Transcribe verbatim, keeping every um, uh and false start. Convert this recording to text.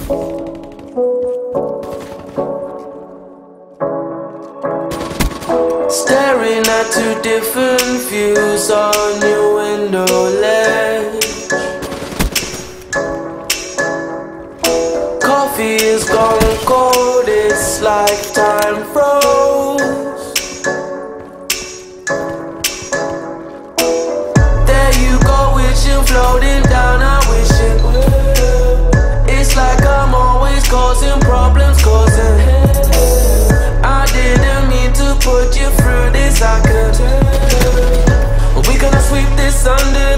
Staring at two different views on your window ledge. Coffee is gone cold, it's like time froze. There you go, wishing, floating down, I wish it would. It's like I'm always causing problems, causing I didn't mean to put you through this, I could. But we gonna sweep this under